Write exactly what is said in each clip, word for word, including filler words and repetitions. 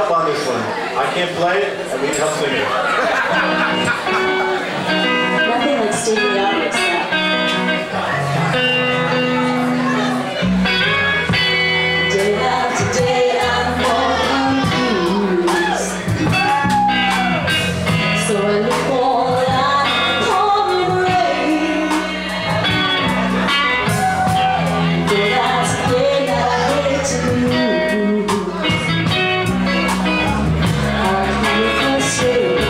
help on this one. I can't play it, and we can help sing it. Nothing like stating the obvious, day after day, I'm more confused. So when you fall, I pour in rain. Though that's a thing that I hate to lose, I feel frustrated.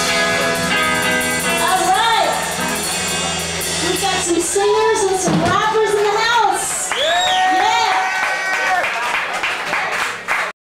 Singers and some rappers.